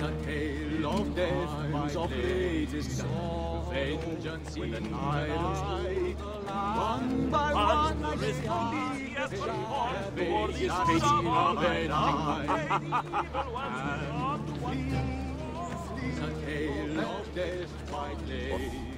a tale of death, of latest dawn. Vengeance in the night, one by one, like a fate is facing of a night. A tale of death by day.